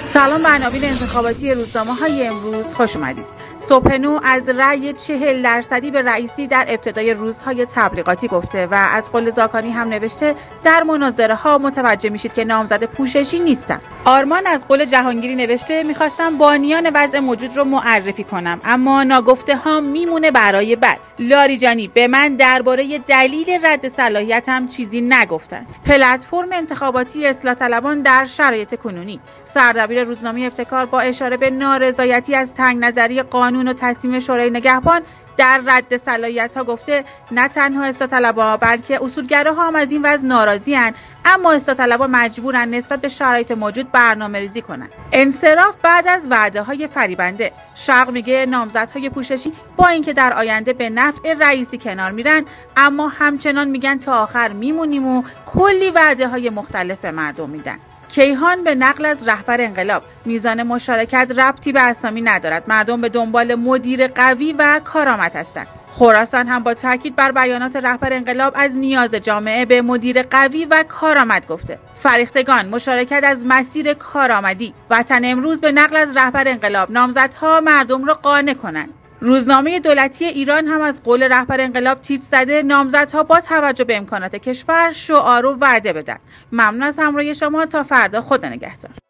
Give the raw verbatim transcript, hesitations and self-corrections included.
سلام به عناوین انتخاباتی روزنامه‌های امروز خوش اومدید. صبح نو از رأی چهل درصدی به رئیسی در ابتدای روزهای تبلیغاتی گفته و از قول زاکانی هم نوشته در مناظره ها متوجه میشید که نامزد پوششی نیستم. آرمان از قول جهانگیری نوشته میخواستم بانیان وضع موجود رو معرفی کنم اما ناگفته ها میمونه برای بعد. لاریجانی به من درباره دلیل رد صلاحیتم چیزی نگفتن. پلتفرم انتخاباتی اصلاح طلبان در شرایط کنونی. سردبیر روزنامه ابتکار با اشاره به نارضایتی از تنگ نظری قانون و تصمیم شورای نگهبان در رد صلاحیت ها گفته نه تنها اصلاح طلبها بلکه اصولگراها هم از این وضع ناراضی اند، اما اصلاح طلبها مجبورن نسبت به شرایط موجود برنامه ریزی کنند. انصراف بعد از وعده های فریبنده. شرق میگه نامزدهای پوششی با اینکه در آینده به نفع رئیسی کنار میرن اما همچنان میگن تا آخر میمونیم و کلی وعده های مختلف به مردم میدن. کیهان به نقل از رهبر انقلاب. میزان مشارکت ربطی به اسامی ندارد. مردم به دنبال مدیر قوی و کارآمد هستند. خراسان هم با تاکید بر بیانات رهبر انقلاب از نیاز جامعه به مدیر قوی و کارآمد گفته. فریختگان مشارکت از مسیر کارآمدی. وطن امروز به نقل از رهبر انقلاب نامزدها مردم را قانع کنند. روزنامه دولتی ایران هم از قول رهبر انقلاب تیتر زده نامزدها با توجه به امکانات کشور شعار و وعده بدن. ممنون از همراهی شما، تا فردا، خدا نگهدار.